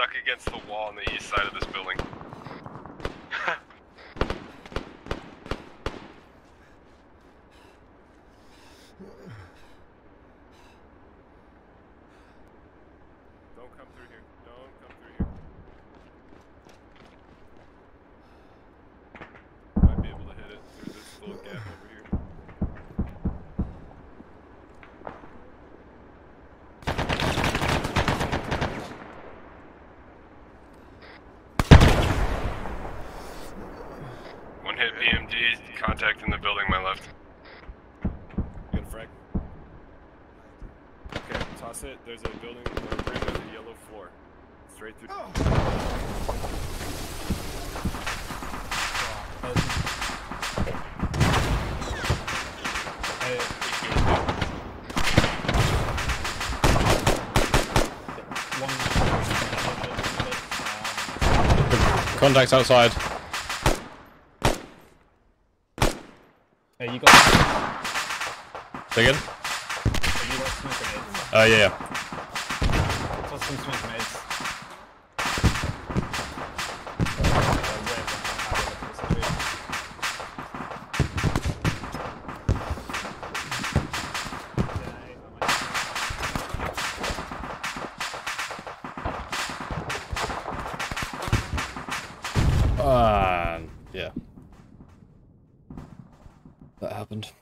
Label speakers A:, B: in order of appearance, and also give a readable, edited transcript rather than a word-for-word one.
A: stuck against the wall on the east side of this building. Don't come through here. Don't come through here. Might be able to hit it through this little gap over here. One hit BMD, contact in the building, my left.
B: You got a frag? Okay, toss it. There's a building or a bridge with a yellow floor. Straight through.
C: Contacts outside.
D: Hey, you got.
C: Say again?
D: Have you got smoke grenades?
C: Yeah.
D: Toss some smoke grenades.
C: Yeah. That happened.